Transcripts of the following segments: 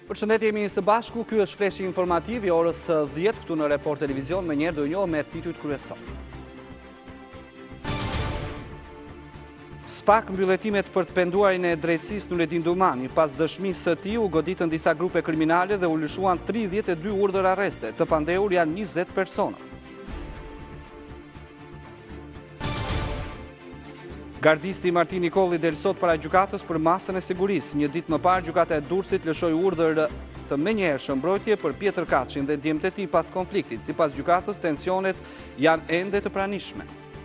Përshëndetje, jemi së bashku, ky është fleshi informativ i orës 10 këtu në Report Televizion, me njerë do njoh me titujt kryesor. SPAK mbylletimet për të penduarin e drejtësisë Nurettin Dumani. Pas dëshmisë së tij u goditën disa grupe kriminale dhe u lëshuan 32 urdhër arreste. Të pandehur janë 20 persona. Gardisti Martin Nikolli del sot para gjykatës për masën e sigurisë. Një ditë më parë, gjykata e Durrësit lëshoi urdhër të menjëhershëm mbrojtje për Pjetër Kaçin dhe djemtë e tij pas konfliktit. Sipas gjykatës, tensionet janë ende të pranishme.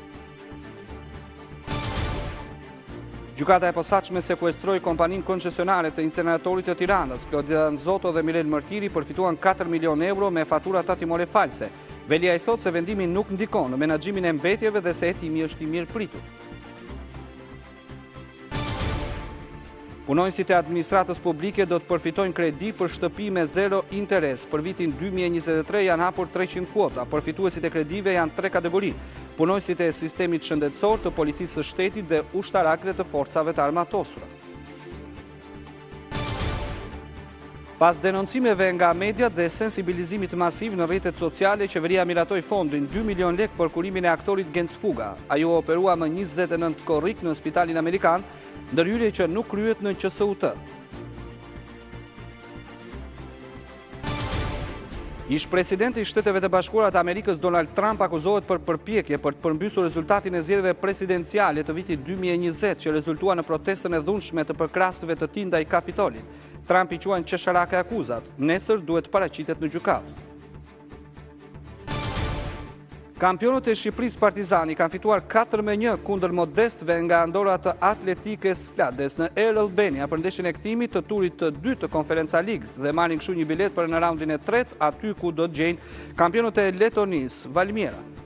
Gjykata e posaçme sekuestroi kompaninë koncesionare të inceneratorit të Tiranës. Klodian Zoto dhe Mirel Mërtiri përfituan 4 milion euro me fatura tatimore false. Velia i thotë se vendimi nuk ndikon në menaxhimin e mbetjeve dhe se hetimi është i mirëpritur. Punonësit e administratës publike do të përfitojnë kredi për shtëpi me zero interes. Për vitin 2023 janë hapur 300 kuota. Përfituesit e kredive janë 3 kategori: punonësit e sistemit shëndetësor, të policisë së shtetit dhe ushtarakëve të forcave të armatosura. Pas denoncimeve nga mediat dhe sensibilizimit masiv në rrjetet sociale, qeveria miratoi fondin 2 milion lek për kurimin e aktorit Genc Fuga. Ai u operua më 29 korrik në spitalin amerikan, ndërhyrje që nuk kryhet në QSUT. Ish presidenti i Shteteve të Bashkuara të Amerikës Donald Trump akuzohet për përpjekje për të përmbysur rezultatin e zgjedhjeve presidenciale të vitit 2020 që rezultua në protestën e dhunshme të përkrahësve të tij ndaj Kapitolit. Trump i quan qesharake akuzat. Nesër duhet paraqitet në gjykatë. Kampionët e Shqipërisë Partizani kanë fituar 4-1 kundër modestëve nga Andorra të Atletikës Klades në Air Albania për ndeshjen e kthimit të turit të dytë të Konferenca Lig dhe marrin kështu një bilet për në raundin e tretë aty ku do të gjejnë kampionët e Letonisë, Valmiera.